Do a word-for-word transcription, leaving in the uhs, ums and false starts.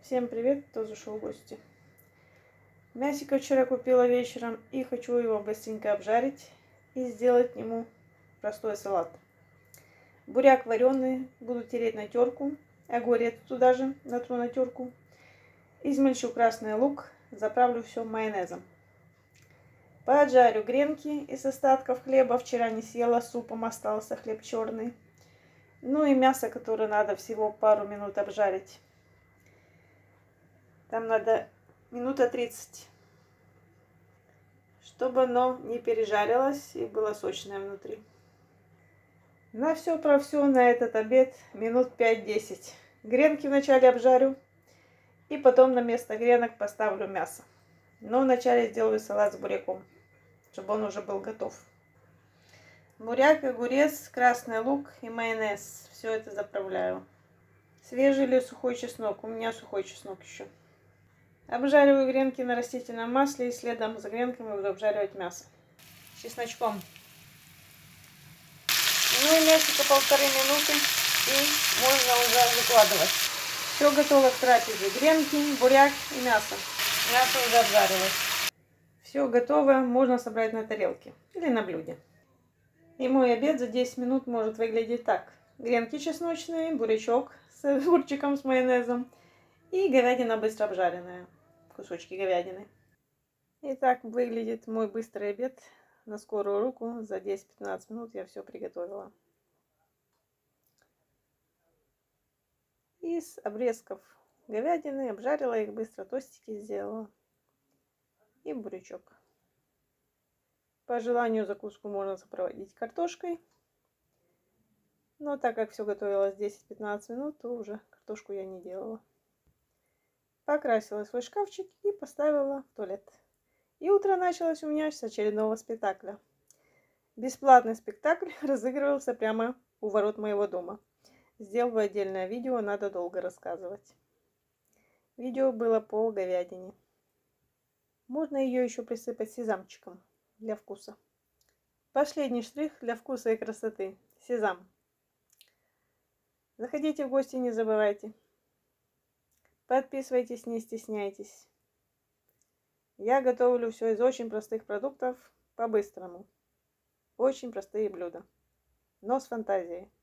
Всем привет, кто зашел в гости. Мясика вчера купила вечером и хочу его быстренько обжарить и сделать к нему простой салат. Буряк вареный буду тереть на терку, огурец туда же натру на терку. Измельчу красный лук, заправлю все майонезом. Поджарю гренки из остатков хлеба, вчера не съела, супом остался хлеб черный. Ну и мясо, которое надо всего пару минут обжарить. Там надо минута тридцать, чтобы оно не пережарилось и было сочное внутри. На все про все на этот обед минут пять-десять. Гренки вначале обжарю и потом на место гренок поставлю мясо. Но вначале сделаю салат с буряком, чтобы он уже был готов. Буряк, огурец, красный лук и майонез. Все это заправляю. Свежий или сухой чеснок? У меня сухой чеснок еще. Обжариваю гренки на растительном масле и следом за гренками буду обжаривать мясо с чесночком. Ну и мясо полторы минуты и можно уже выкладывать. Все готово к трапезе. Гренки, буряк и мясо. Мясо уже обжарилось. Все готово, можно собрать на тарелке или на блюде. И мой обед за десять минут может выглядеть так. Гренки чесночные, бурячок с огурчиком с майонезом и говядина быстро обжаренная. Кусочки говядины. И так выглядит мой быстрый обед на скорую руку. За десять-пятнадцать минут я все приготовила. Из обрезков говядины обжарила их быстро, тостики сделала. И бурячок. По желанию закуску можно сопроводить картошкой. Но так как все готовилось десять-пятнадцать минут, то уже картошку я не делала. Покрасила свой шкафчик и поставила в туалет. И утро началось у меня с очередного спектакля. Бесплатный спектакль разыгрывался прямо у ворот моего дома. Сделаю отдельное видео, надо долго рассказывать. Видео было по говядине. Можно ее еще присыпать сезамчиком для вкуса. Последний штрих для вкуса и красоты. Сезам. Заходите в гости, не забывайте. Подписывайтесь, не стесняйтесь. Я готовлю все из очень простых продуктов по-быстрому. Очень простые блюда, но с фантазией.